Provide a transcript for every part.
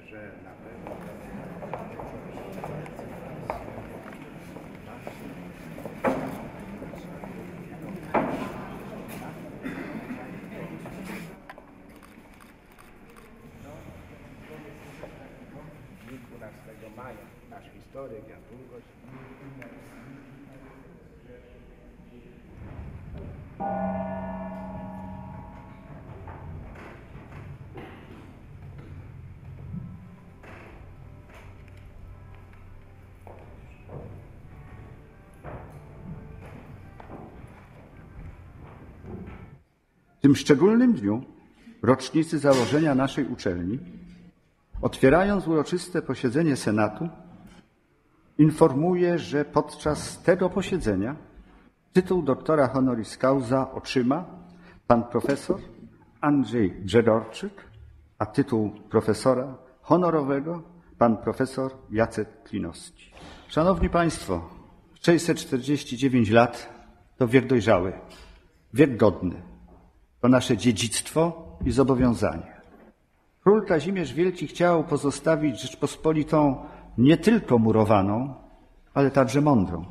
że na pewno dnia 12 maja nasz historyk Jan Długosz W tym szczególnym dniu, rocznicy założenia naszej uczelni, otwierając uroczyste posiedzenie Senatu, informuję, że podczas tego posiedzenia tytuł doktora honoris causa otrzyma pan profesor Andrzej Grzegorczyk, a tytuł profesora honorowego pan profesor Jacek Klinowski. Szanowni Państwo, 649 lat to wiek dojrzały, wiek godny. To nasze dziedzictwo i zobowiązanie. Król Kazimierz Wielki chciał pozostawić Rzeczpospolitą nie tylko murowaną, ale także mądrą.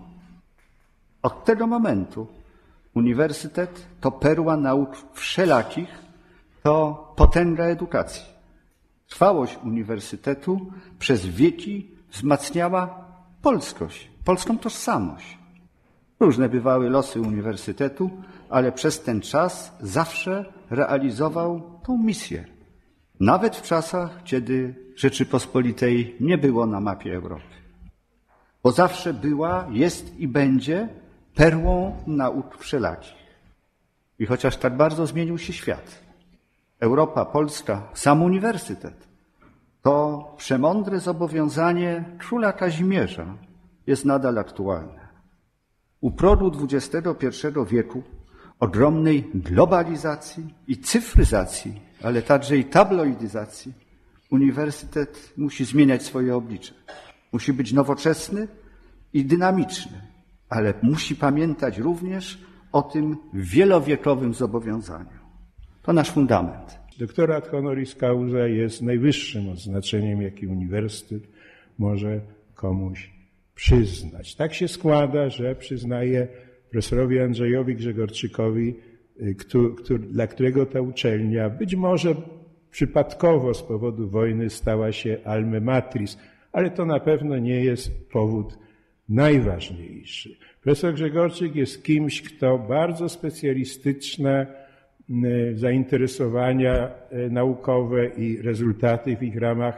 Od tego momentu uniwersytet to perła nauk wszelakich, to potęga edukacji. Trwałość uniwersytetu przez wieki wzmacniała polskość, polską tożsamość. Różne bywały losy uniwersytetu, ale przez ten czas zawsze realizował tą misję. Nawet w czasach, kiedy Rzeczypospolitej nie było na mapie Europy. Bo zawsze była, jest i będzie perłą nauk wszelakich. I chociaż tak bardzo zmienił się świat, Europa, Polska, sam uniwersytet, to przemądre zobowiązanie króla Kazimierza jest nadal aktualne. U progu XXI wieku, ogromnej globalizacji i cyfryzacji, ale także i tabloidyzacji, uniwersytet musi zmieniać swoje oblicze. Musi być nowoczesny i dynamiczny, ale musi pamiętać również o tym wielowiekowym zobowiązaniu. To nasz fundament. Doktorat honoris causa jest najwyższym odznaczeniem, jakie uniwersytet może komuś przyznać. Tak się składa, że przyznaje profesorowi Andrzejowi Grzegorczykowi, dla którego ta uczelnia być może przypadkowo z powodu wojny stała się alma matris, ale to na pewno nie jest powód najważniejszy. Profesor Grzegorczyk jest kimś, kto bardzo specjalistyczne zainteresowania naukowe i rezultaty w ich ramach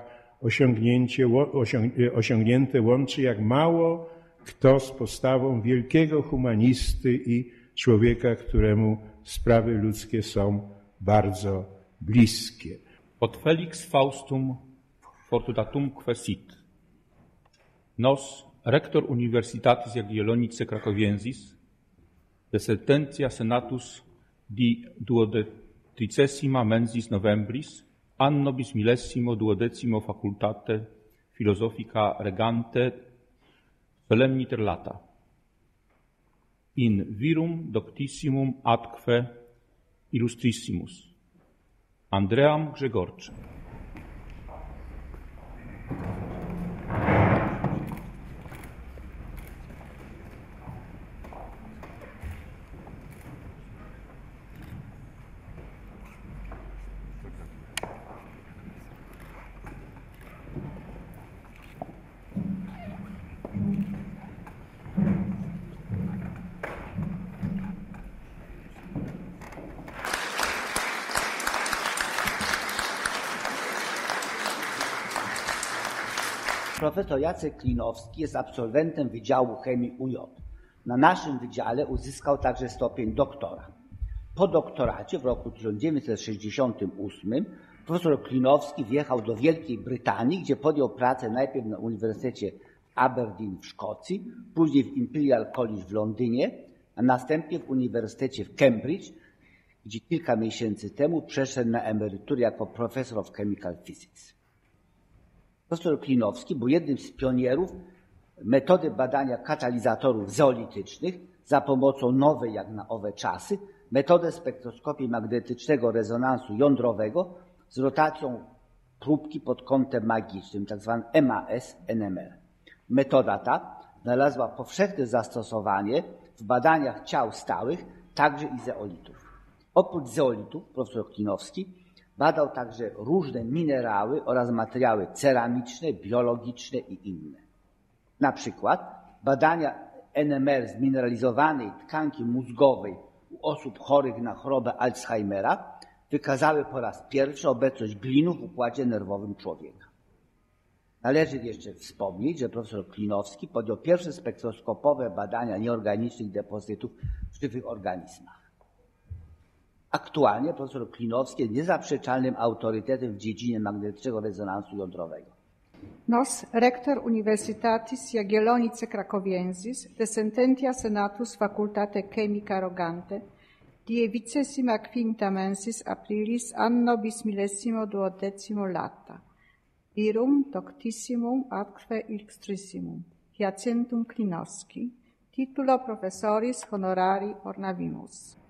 osiągnięte łączy jak mało kto z postawą wielkiego humanisty i człowieka, któremu sprawy ludzkie są bardzo bliskie. Od Felix Faustum fortunatumque sit. Nos, rector Universitatis Jagiellonice Cracoviensis, de sententia senatus di 12 mensis novembris, anno bismillesimo duodecimo facultate philosophica regante solemniter lata. In virum doctissimum atque illustrissimus. Andream Grzegorczyk. Profesor Jacek Klinowski jest absolwentem Wydziału Chemii UJ. Na naszym wydziale uzyskał także stopień doktora. Po doktoracie w roku 1968 profesor Klinowski wjechał do Wielkiej Brytanii, gdzie podjął pracę najpierw na Uniwersytecie Aberdeen w Szkocji, później w Imperial College w Londynie, a następnie w Uniwersytecie w Cambridge, gdzie kilka miesięcy temu przeszedł na emeryturę jako profesor of chemical physics. Profesor Klinowski był jednym z pionierów metody badania katalizatorów zeolitycznych za pomocą nowej, jak na owe czasy, metody spektroskopii magnetycznego rezonansu jądrowego z rotacją próbki pod kątem magicznym, tzw. MAS-NMR. Metoda ta znalazła powszechne zastosowanie w badaniach ciał stałych, także i zeolitów. Oprócz zeolitów profesor Klinowski badał także różne minerały oraz materiały ceramiczne, biologiczne i inne. Na przykład badania NMR zmineralizowanej tkanki mózgowej u osób chorych na chorobę Alzheimera wykazały po raz pierwszy obecność glinu w układzie nerwowym człowieka. Należy jeszcze wspomnieć, że profesor Klinowski podjął pierwsze spektroskopowe badania nieorganicznych depozytów w żywych organizmach. Aktualnie profesor Klinowski jest niezaprzeczalnym autorytetem w dziedzinie magnetycznego rezonansu jądrowego. Nos, rector Universitatis Jagiellonice Cracoviensis, de sententia senatus facultate chemica rogante, die 25 mensis aprilis anno bismillesimo duodecimo lata, virum doctissimum atque ilxtrissimum, Hyacinthum Klinowski, titulo professoris honorari ornavimus.